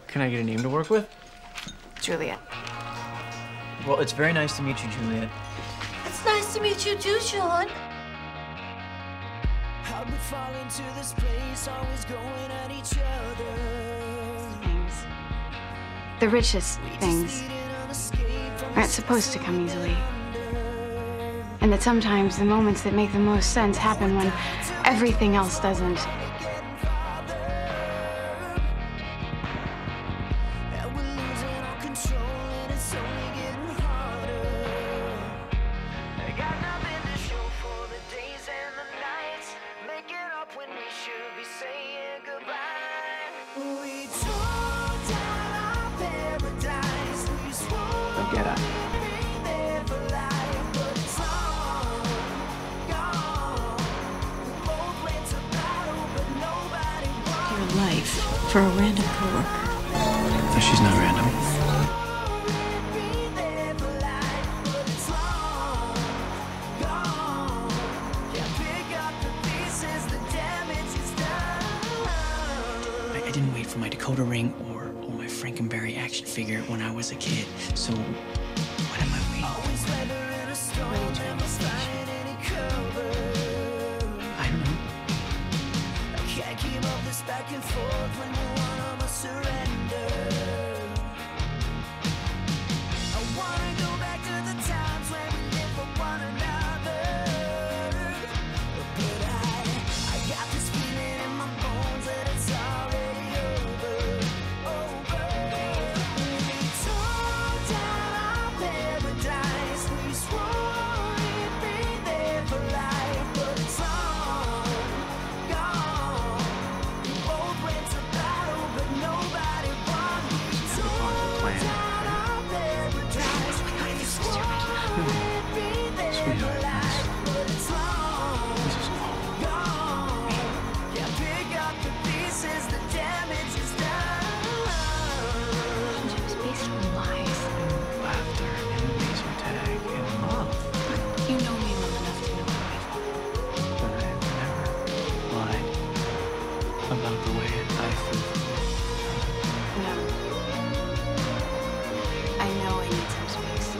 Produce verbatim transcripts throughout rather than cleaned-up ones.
Can I get a name to work with? Juliet. Well, it's very nice to meet you, Juliet. It's nice to meet you too, Sean. How we fall into this place, always going at each other. Things. The richest things aren't supposed to come easily. And that sometimes the moments that make the most sense happen when everything else doesn't. Don't get it. Your life for a random coworker. No, she's not random. I, I didn't wait for my Dakota ring or, or my Frankenberry action figure when I was a kid. So what am I waiting for? Ready to investigation. I don't know. Can't keep up this back and forth when you want to surrender. I wanna go back to the times when we lived for one another. But I, I got this feeling in my bones that it's already over, over. We tore down our paradise. We swore we'd be there for life, but it's all gone. We both went to battle, but nobody won. We tore down our paradise. We swore we'd be there for life, but it's all gone. Yeah, pick up the pieces, the damage is done. It was based on lies. Laughter and laser tag and love. You know me well enough to know how I feel. But I've never lied about the way I feel. No. I know I need some space.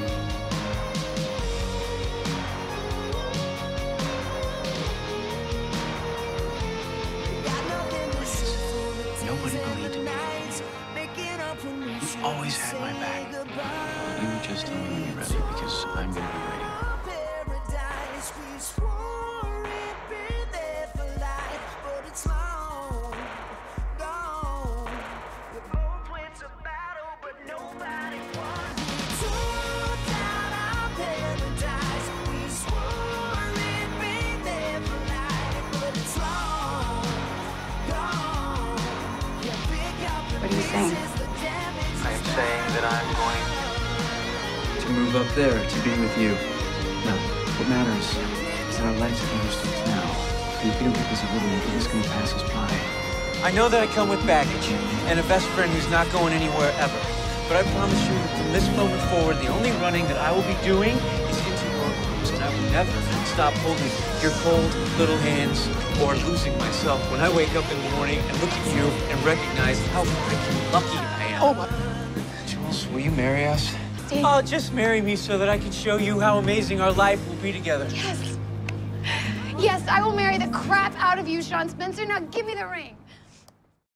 Nobody believed in me. You've always had my back. You just tell me when you're ready, because I'm gonna be ready. Paradise, we swore we'd be there for life, but it's long gone. We both went to battle, but nobody won. We tore down our paradise. We swore we'd be there for life, but it's long gone. Yeah, pick up the What are you saying? pieces, the damage I am saying that I'm going to move up there to be with you. No, what matters is that our lives are understood now. And if we don't get this over with, it's going to pass us by. I know that I come with baggage and a best friend who's not going anywhere ever. But I promise you that from this moment forward, the only running that I will be doing is into your arms, and I will never stop holding your cold little hands or losing myself when I wake up in the morning and look at you and recognize how freaking lucky I am. Oh, my. Jules, will you marry us? Steve. Oh, just marry me so that I can show you how amazing our life will be together. Yes. Yes, I will marry the crap out of you, Sean Spencer. Now give me the ring.